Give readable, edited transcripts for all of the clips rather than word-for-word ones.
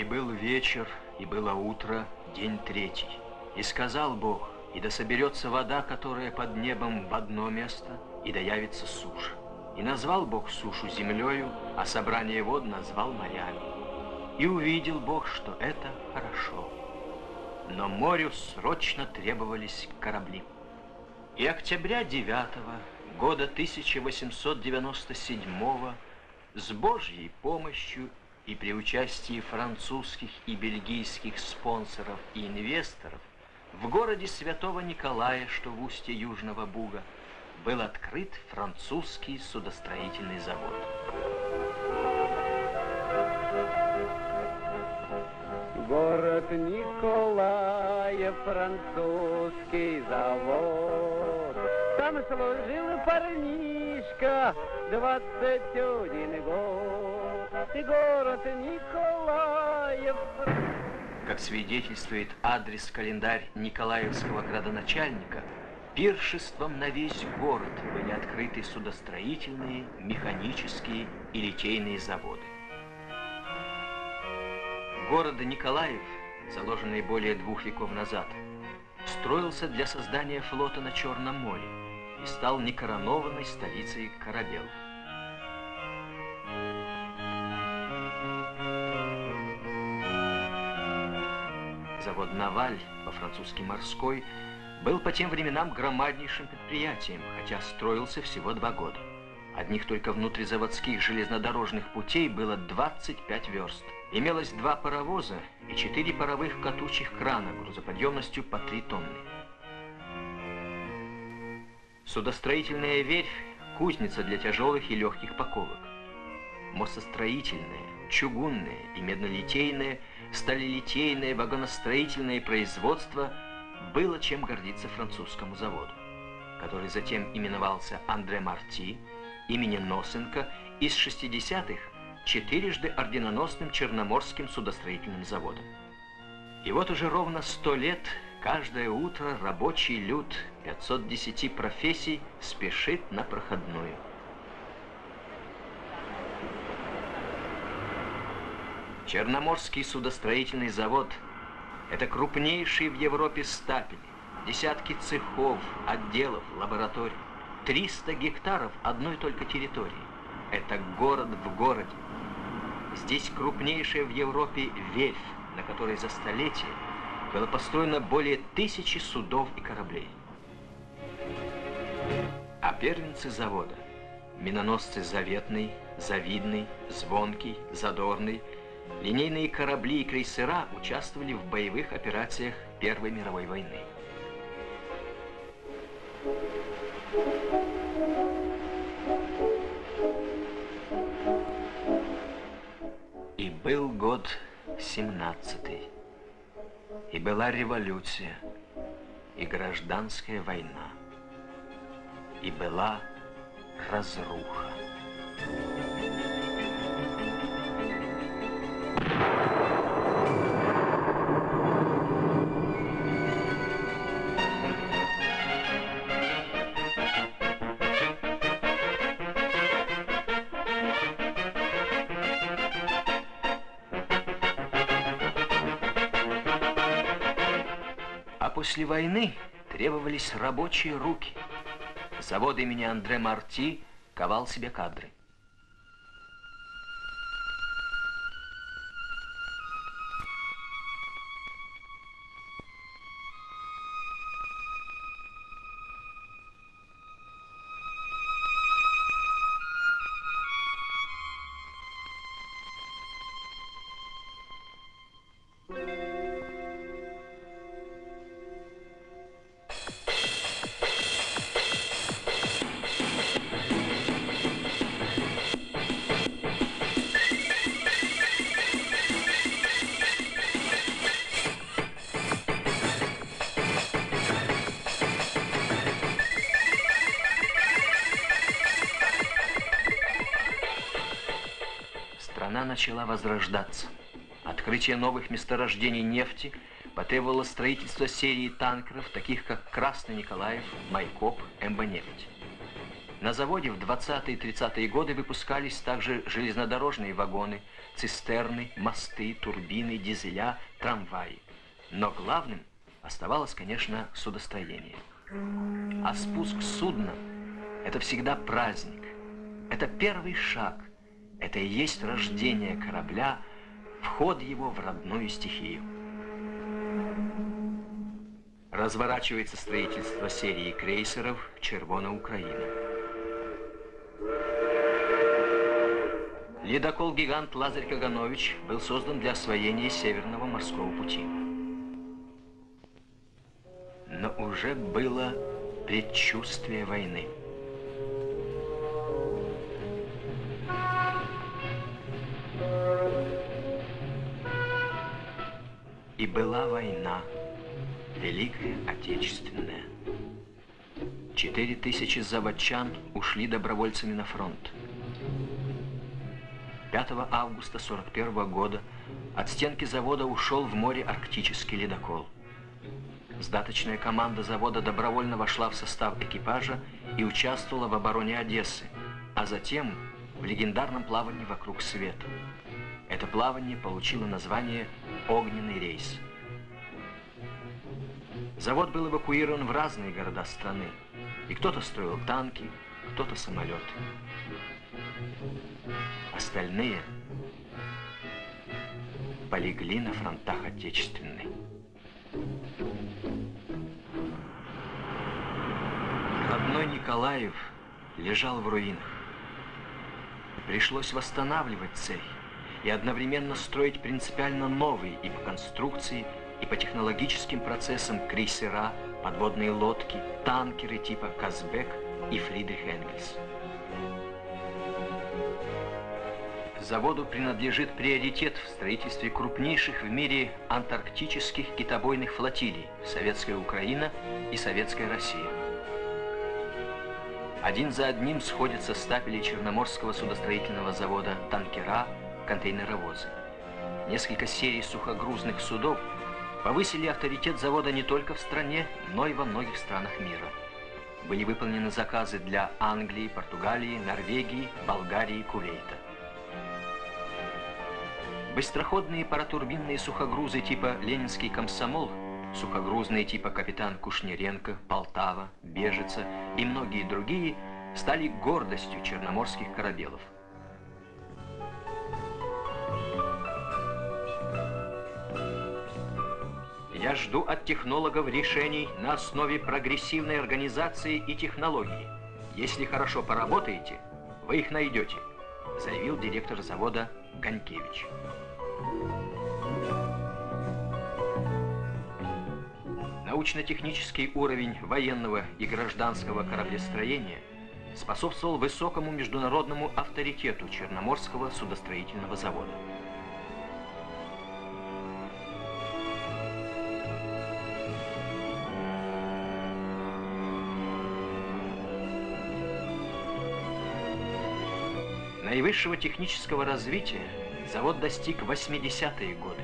был вечер, и было утро, день третий. И сказал Бог, и да соберется вода, которая под небом в одно место, и да явится суша. И назвал Бог сушу землею, а собрание вод назвал морями. И увидел Бог, что это хорошо. Но морю срочно требовались корабли. И октября 9-го года 1897 с Божьей помощью и при участии французских и бельгийских спонсоров и инвесторов в городе Святого Николая, что в устье Южного Буга, был открыт французский судостроительный завод. Город Николаев, французский завод. Там служил парнишка 21 год. И город Николаев. Как свидетельствует адрес-календарь Николаевского градоначальника, пиршеством на весь город были открыты судостроительные, механические и литейные заводы. Город Николаев, заложенный более 2 веков назад, строился для создания флота на Черном море и стал некоронованной столицей корабел. Завод «Наваль», по-французски «Морской», был по тем временам громаднейшим предприятием, хотя строился всего 2 года. Одних только внутризаводских железнодорожных путей было 25 верст. Имелось 2 паровоза и 4 паровых катучих крана грузоподъемностью по 3 тонны. Судостроительная верфь – кузница для тяжелых и легких паковок. Мостостроительное, чугунное и меднолитейное, сталелитейное, вагоностроительное производство было чем гордиться французскому заводу, который затем именовался Андре Марти, имени Носенко, и с 60-х 4-жды орденоносным Черноморским судостроительным заводом. И вот уже ровно 100 лет каждое утро рабочий люд 510 профессий спешит на проходную. Черноморский судостроительный завод – это крупнейший в Европе стапель, десятки цехов, отделов, лабораторий, 300 гектаров одной только территории. Это город в городе. Здесь крупнейшая в Европе верфь, на которой за столетие было построено более 1000 судов и кораблей. А первенцы завода – миноносцы Заветный, Завидный, Звонкий, Задорный, линейные корабли и крейсера участвовали в боевых операциях Первой мировой войны. И был год 17-й, и была революция, и гражданская война, и была разруха. После войны требовались рабочие руки. Завод имени Андре Марти ковал себе кадры. Страна начала возрождаться. Открытие новых месторождений нефти потребовало строительства серии танкеров, таких как Красный Николаев, Майкоп, МБ-нефть. На заводе в 20-30-е годы выпускались также железнодорожные вагоны, цистерны, мосты, турбины, дизеля, трамваи. Но главным оставалось, конечно, судостроение. А спуск судна – это всегда праздник. Это первый шаг. Это и есть рождение корабля, вход его в родную стихию. Разворачивается строительство серии крейсеров «Червона Украина». Ледокол-гигант Лазарь Каганович был создан для освоения Северного морского пути. Но уже было предчувствие войны. И была война, Великая Отечественная. 4000 заводчан ушли добровольцами на фронт. 5 августа 1941 года от стенки завода ушел в море арктический ледокол. Сдаточная команда завода добровольно вошла в состав экипажа и участвовала в обороне Одессы, а затем в легендарном плавании вокруг света. Это плавание получило название «Огненный рейс». Завод был эвакуирован в разные города страны, и кто-то строил танки, кто-то самолеты. Остальные полегли на фронтах Отечественной. Родной Николаев лежал в руинах. Пришлось восстанавливать цех и одновременно строить принципиально новые и по конструкции, и по технологическим процессам крейсера, подводные лодки, танкеры типа «Казбек» и «Фридрих Энгельс». Заводу принадлежит приоритет в строительстве крупнейших в мире антарктических китобойных флотилий «Советская Украина» и «Советская Россия». Один за одним сходятся стапели Черноморского судостроительного завода танкера, контейнеровозы. Несколько серий сухогрузных судов повысили авторитет завода не только в стране, но и во многих странах мира. Были выполнены заказы для Англии, Португалии, Норвегии, Болгарии, Кувейта. Быстроходные паротурбинные сухогрузы типа «Ленинский комсомол», сухогрузные типа «Капитан Кушниренко», «Полтава», «Бежица» и многие другие стали гордостью черноморских корабелов. Я жду от технологов решений на основе прогрессивной организации и технологии. Если хорошо поработаете, вы их найдете, заявил директор завода Ганькевич. Научно-технический уровень военного и гражданского кораблестроения способствовал высокому международному авторитету Черноморского судостроительного завода. Наивысшего технического развития завод достиг в 80-е годы.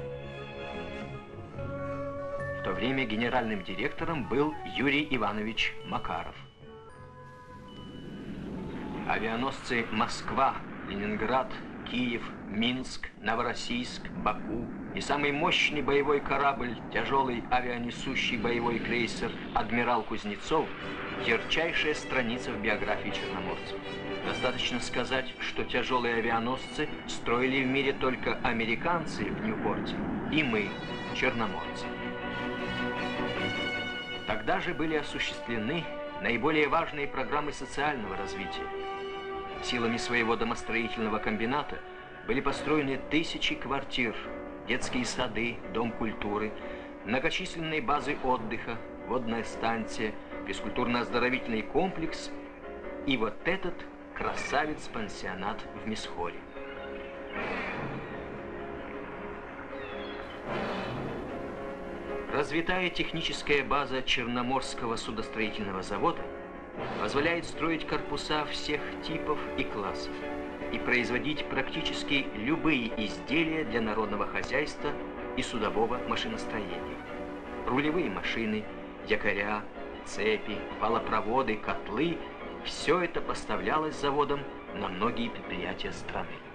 В то время генеральным директором был Юрий Иванович Макаров. Авианосцы «Москва», «Ленинград», «Киев», «Минск», «Новороссийск», «Баку» и самый мощный боевой корабль, тяжелый авианесущий боевой крейсер «Адмирал Кузнецов» – ярчайшая страница в биографии черноморцев. Достаточно сказать, что тяжелые авианосцы строили в мире только американцы в Ньюпорте и мы, черноморцы. Тогда же были осуществлены наиболее важные программы социального развития. Силами своего домостроительного комбината были построены тысячи квартир, детские сады, дом культуры, многочисленные базы отдыха, водная станция, физкультурно-оздоровительный комплекс и вот этот красавец-пансионат в Мисхоре. Развитая техническая база Черноморского судостроительного завода позволяет строить корпуса всех типов и классов и производить практически любые изделия для народного хозяйства и судового машиностроения. Рулевые машины, якоря, цепи, валопроводы, котлы Все это поставлялось заводом на многие предприятия страны.